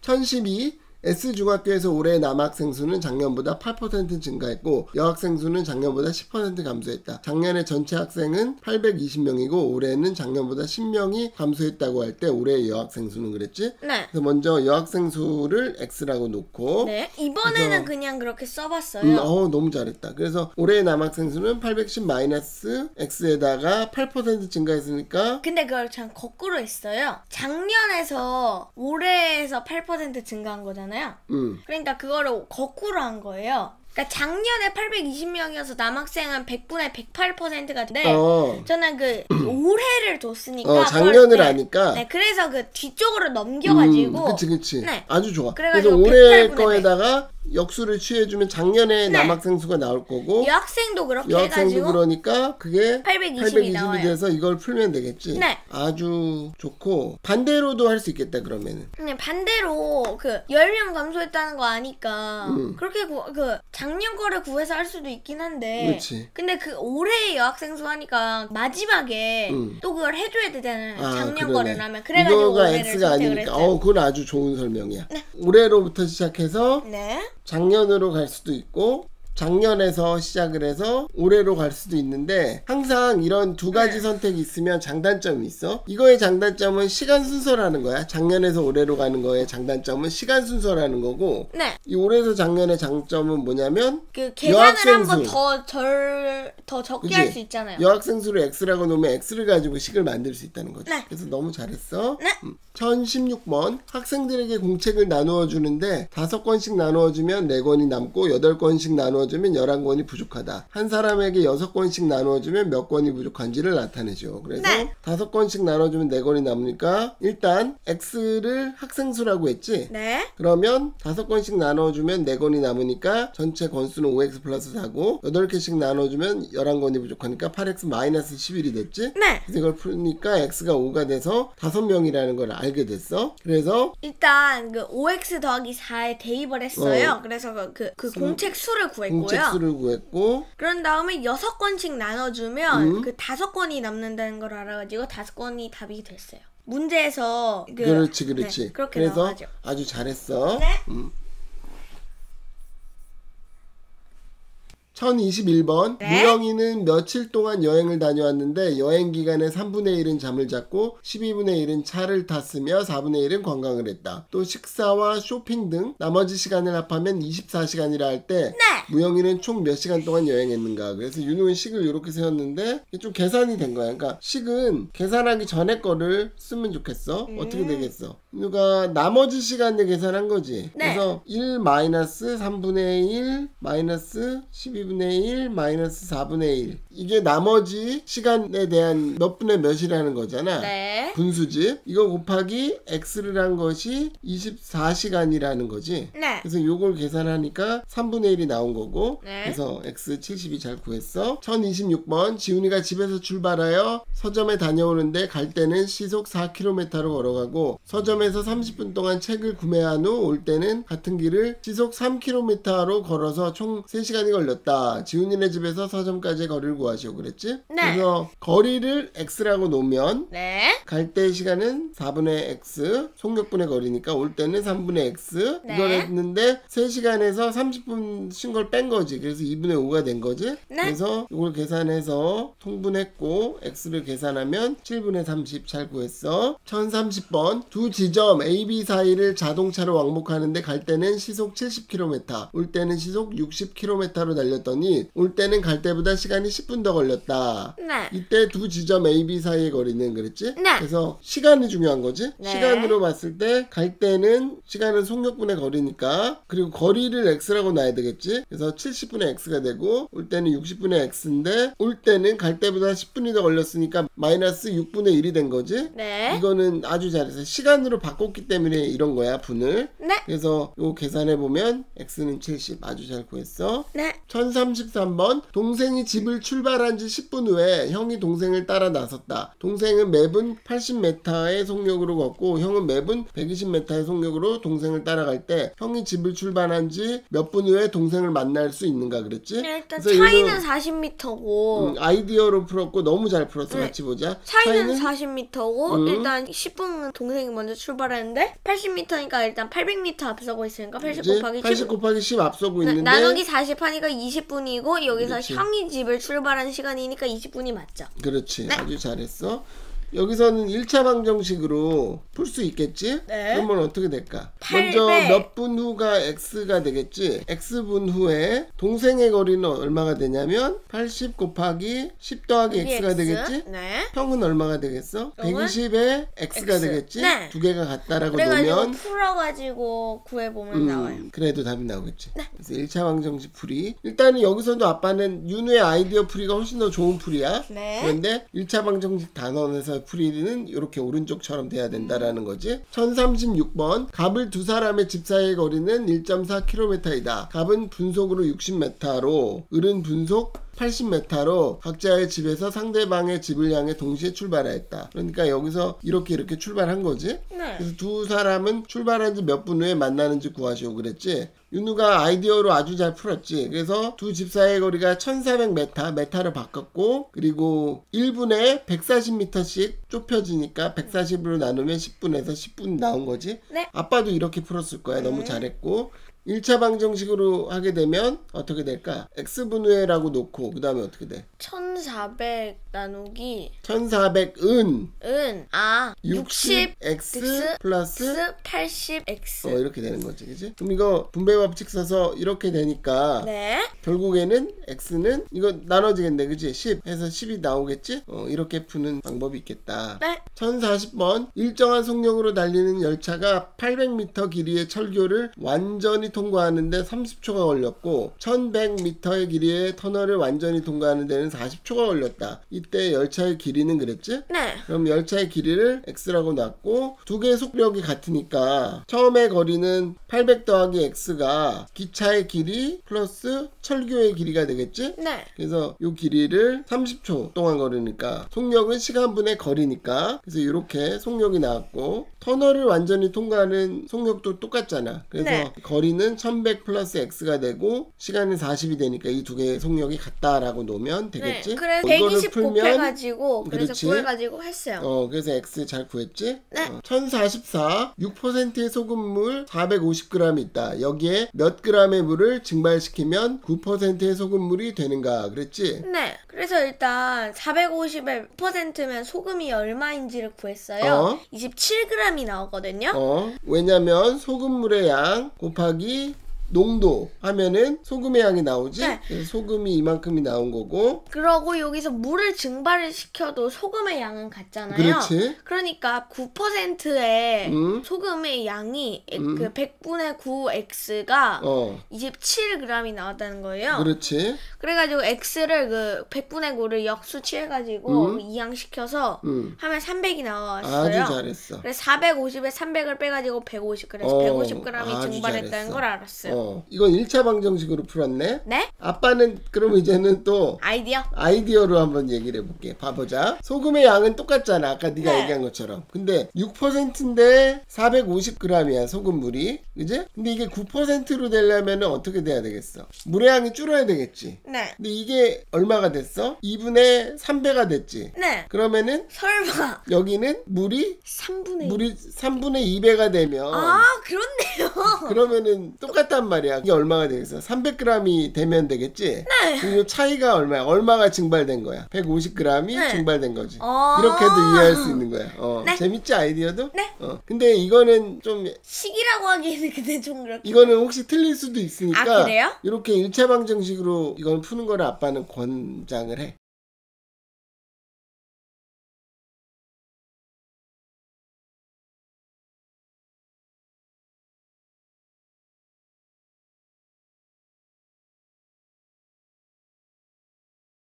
1012 S중학교에서 올해 남학생 수는 작년보다 8% 증가했고 여학생 수는 작년보다 10% 감소했다. 작년에 전체 학생은 820명이고 올해는 작년보다 10명이 감소했다고 할 때 올해의 여학생 수는 그랬지? 네. 그래서 먼저 여학생 수를 X라고 놓고 네. 이번에는 그래서, 그냥 그렇게 써봤어요. 너무 잘했다. 그래서 올해의 남학생 수는 810 마이너스 X에다가 8% 증가했으니까 근데 그걸 참 거꾸로 했어요. 작년에서 올해에서 8% 증가한 거잖아요. 그러니까 그거를 거꾸로 한 거예요. 그러니까 작년에 820명이어서 남학생은 100분의 108%가 돼. 저는 그 올해를 뒀으니까 작년을 아니까. 네, 그래서 그 뒤쪽으로 넘겨가지고. 그치. 네. 아주 좋아. 그래서 올해 거에다가 역수를 취해주면 작년에 네. 남학생 수가 나올 거고 여학생도 그렇게 여학생도 해가지고 그러니까 그게 820이 돼서 이걸 풀면 되겠지. 네. 아주 좋고 반대로도 할 수 있겠다 그러면은. 네, 반대로 그 10명 감소했다는 거 아니까 그렇게 그 작년 거를 구해서 할 수도 있긴 한데 그렇지. 근데 그 올해의 여학생 수 하니까 마지막에 또 그걸 해줘야 되잖아요. 작년 거를 하면 그래가지고 이거가 올해를 X가 선택을 아니니까 했어요. 그건 아주 좋은 설명이야. 네. 올해로부터 시작해서 네. 작년으로 갈 수도 있고 작년에서 시작을 해서 올해로 갈 수도 있는데 항상 이런 두 가지 선택이 있으면 장단점이 있어. 이거의 장단점은 시간 순서라는 거야. 작년에서 올해로 가는 거의 장단점은 시간 순서라는 거고 네. 이 올해에서 작년의 장점은 뭐냐면 그 계산을 한번 더 적게 할 수 있잖아요. 여학생 수를 X라고 놓으면 X를 가지고 식을 만들 수 있다는 거지. 네. 그래서 너무 잘했어. 네. 1016번 학생들에게 공책을 나누어 주는데 5권씩 나누어 주면 4권이 남고 8권씩 나누어 주면 11권이 부족하다. 한 사람에게 6권씩 나누어 주면 몇 권이 부족한지를 나타내죠. 그래서 네. 5권씩 나눠 주면 4권이 남으니까 일단 X를 학생 수라고 했지. 네. 그러면 5권씩 나눠주면 4권이 남으니까 전체 권수는 5x 플러스 4고 8개씩 나눠주면 11권이 부족하니까 8x 마이너스 11이 됐지? 네. 그래서 이걸 풀니까 x가 5가 돼서 5명이라는 걸 알게 됐어. 그래서 일단 그 5x 더하기 4에 대입을 했어요. 그래서 그 공책 수를 구했고요. 공책 수를 구했고 그런 다음에 6권씩 나눠주면 그 5권이 남는다는 걸 알아가지고 5권이 답이 됐어요. 문제에서 그렇지. 네, 그렇게 그래서 나와가지고. 아주 잘했어. 네. 1021번 네? 무영이는 며칠 동안 여행을 다녀왔는데 여행 기간의 3분의 1은 잠을 잤고 12분의 1은 차를 탔으며 4분의 1은 관광을 했다. 또 식사와 쇼핑 등 나머지 시간을 합하면 24시간이라 할 때 무영이는 총 몇 시간 동안 여행했는가. 그래서 윤우는 식을 이렇게 세웠는데 이게 좀 계산이 된 거야. 그러니까 식은 계산하기 전에 거를 쓰면 좋겠어. 어떻게 되겠어? 윤우가 나머지 시간을 계산한 거지. 네. 그래서 1 마이너스 3분의 1 마이너스 12분의 1 마이너스 4분의 1 이게 나머지 시간에 대한 몇 분의 몇이라는 거잖아. 네. 분수지. 이거 곱하기 x를 한 것이 24시간이라는 거지. 네. 그래서 요걸 계산하니까 3분의 1이 나온 거고. 네. 그래서 x 70이 잘 구했어. 1026번 지훈이가 집에서 출발하여 서점에 다녀오는데 갈 때는 시속 4km로 걸어가고 서점에서 30분 동안 책을 구매한 후 올 때는 같은 길을 시속 3km로 걸어서 총 3시간이 걸렸다. 지훈이네 집에서 서점까지의 거리를 구하시오. 그랬지? 네. 그래서 거리를 x라고 놓으면 네. 갈 때 시간은 4분의 x 속력분의 거리니까 올 때는 3분의 x 네. 이걸 했는데 3시간에서 30분 쉰 걸 뺀 거지. 그래서 2분의 5가 된 거지. 네. 그래서 이걸 계산해서 통분했고 x를 계산하면 7분의 30 잘 구했어. 1030번 두 지점 A, B 사이를 자동차로 왕복하는데 갈 때는 시속 70km 올 때는 시속 60km로 달렸더니 올 때는 갈 때보다 시간이 10분 더 걸렸다. 네. 이때 두 지점 A, B 사이의 거리는 그랬지? 네. 그래서 시간이 중요한 거지? 네. 시간으로 봤을 때 갈 때는 시간은 속력분의 거리니까 그리고 거리를 x라고 놔야 되겠지? 그래서 70분의 x가 되고 올 때는 60분의 x인데 올 때는 갈 때보다 10분이 더 걸렸으니까 마이너스 6분의 1이 된 거지? 네. 이거는 아주 잘해서 시간으로 바꿨기 때문에 이런 거야 분을. 네. 그래서 이거 계산해보면 x는 70 아주 잘 구했어. 네. 1033번 동생이 집을 출발한 지 10분 후에 형이 동생을 따라 나섰다. 동생은 매분 80m의 속력으로 걷고 형은 매분 120m의 속력으로 동생을 따라갈 때 형이 집을 출발한 지 몇 분 후에 동생을 만날 수 있는가 그랬지? 네, 일단 그래서 차이는 이거는 40m고 아이디어로 풀었고 너무 잘 풀었어. 네. 같이 보자. 차이는 40m고 일단 10분 동생이 먼저 출발했는데 80m니까 일단 800m 앞서고 있으니까 80 그치? 곱하기 80 10. 곱하기 10 앞서고 있는데 나누기 40 하니까 20분이고 여기서 그렇지. 형이 집을 출발하는 시간이니까 20분이 맞죠? 그렇지. 아주 잘했어. 여기서는 1차 방정식으로 풀 수 있겠지? 네. 그러면 어떻게 될까? 800. 먼저 몇 분 후가 x가 되겠지? x분 후에 동생의 거리는 얼마가 되냐면 80 곱하기 10 더하기 x가 되겠지? 네. 형은 얼마가 되겠어? 형은 120에 x가 X. 되겠지? 네. 두 개가 같다라고 그래가지고 놓으면 풀어가지고 구해보면 나와요. 그래도 답이 나오겠지. 네. 그래서 1차 방정식 풀이. 일단은 여기서도 아빠는 윤우의 아이디어 풀이가 훨씬 더 좋은 풀이야. 네. 그런데 1차 방정식 단원에서 풀이는 이렇게 오른쪽처럼 돼야 된다라는 거지. 1036번. 갑을 두 사람의 집 사이의 거리는 1.4km이다. 갑은 분속으로 60m로, 을은 분속 80m로 각자의 집에서 상대방의 집을 향해 동시에 출발하였다. 그러니까 여기서 이렇게 출발한 거지. 네. 그래서 두 사람은 출발한 지 몇 분 후에 만나는지 구하시오 그랬지. 윤우가 아이디어로 아주 잘 풀었지. 그래서 두 집 사이의 거리가 1400m, 메타로 바꿨고, 그리고 1분에 140m씩 좁혀지니까 140으로 나누면 10분에서 10분 나온 거지. 네. 아빠도 이렇게 풀었을 거야. 너무 잘했고. 1차 방정식으로 하게 되면 어떻게 될까? x분의라고 놓고 그 다음에 어떻게 돼? 1400 나누기 1400은 60 x 플러스 80x. 이렇게 되는 거지, 그지? 그럼 이거 분배 법칙 써서 이렇게 되니까 네. 결국에는 x는 이거 나눠지겠네, 그지? 10 해서 10이 나오겠지? 이렇게 푸는 방법이 있겠다. 네. 1040번. 일정한 속력으로 달리는 열차가 800m 길이의 철교를 완전히 통과하는데 30초가 걸렸고 1100m의 길이의 터널을 완전히 통과하는 데는 40초가 걸렸다. 이때 열차의 길이는 그랬지? 네. 그럼 열차의 길이를 x라고 놨고 두 개의 속력이 같으니까 처음에 거리는 800 더하기 x가 기차의 길이 플러스 철교의 길이가 되겠지? 네. 그래서 이 길이를 30초 동안 걸으니까 속력은 시간분의 거리니까 그래서 이렇게 속력이 나왔고 터널을 완전히 통과하는 속력도 똑같잖아. 그래서 네. 거리는 1100 플러스 x가 되고 시간은 40이 되니까 이 두 개의 속력이 같다라고 놓으면 되겠지? 네. 그래서 이거를 120 곱해가지고 그래서 그렇지. 구해가지고 했어요. 그래서 x 잘 구했지? 네. 1044 6%의 소금물 450g 있다. 여기에 몇 g의 물을 증발시키면 9%의 소금물이 되는가 그랬지? 네. 그래서 일단 450의 %면 소금이 얼마인지를 구했어요. 27g이 나오거든요. 왜냐면 소금물의 양 곱하기 농도 하면은 소금의 양이 나오지? 네. 그래서 소금이 이만큼이 나온 거고 그러고 여기서 물을 증발을 시켜도 소금의 양은 같잖아요. 그렇지. 그러니까 9%의 음. 소금의 양이 그 100분의 9x가 27g이 나왔다는 거예요. 그렇지. 그래가지고 x를 그 100분의 9를 역수 취해가지고 이항시켜서 하면 300이 나왔어요. 아주 잘했어. 그래서 450에 300을 빼가지고 150. 그래서 150g이 아주 증발했다는 잘했어. 걸 알았어요. 이건 1차 방정식으로 풀었네. 네? 아빠는 그럼 이제는 또 아이디어로 한번 얘기를 해볼게. 봐보자. 소금의 양은 똑같잖아. 아까 네가 네. 얘기한 것처럼. 근데 6%인데 450g이야 소금물이. 그지? 근데 이게 9%로 되려면 어떻게 돼야 되겠어? 물의 양이 줄어야 되겠지. 네. 근데 이게 얼마가 됐어? 2분의 3배가 됐지. 네. 그러면은 설마 여기는 물이 3분의 2배가 되면 그렇네요. 그러면은 똑같단 말이야. 이게 얼마가 되겠어? 300g이 되면 되겠지? 네. 그럼 이 차이가 얼마야? 얼마가 증발된 거야? 150g이 네. 증발된 거지. 아. 이렇게도 이해할 수 있는 거야. 네. 재밌지 아이디어도? 네. 근데 이거는 좀 식이라고 하기에는 근데 좀 그렇게. 이거는 혹시 틀릴 수도 있으니까 그래요? 이렇게 1차 방정식으로 이건 푸는 거를 아빠는 권장을 해.